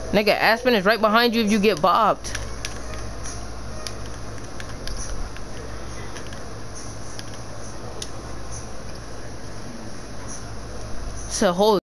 Nigga, Aspen is right behind you if you get bobbed. So holy